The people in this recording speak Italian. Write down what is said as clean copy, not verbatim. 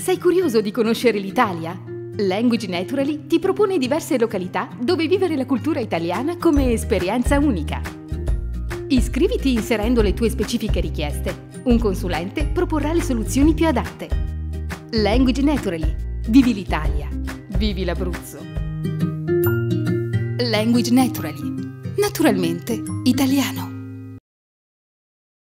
Sei curioso di conoscere l'Italia? Language Naturally ti propone diverse località dove vivere la cultura italiana come esperienza unica. Iscriviti inserendo le tue specifiche richieste. Un consulente proporrà le soluzioni più adatte. Language Naturally. Vivi l'Italia. Vivi l'Abruzzo. Language Naturally. Naturalmente italiano.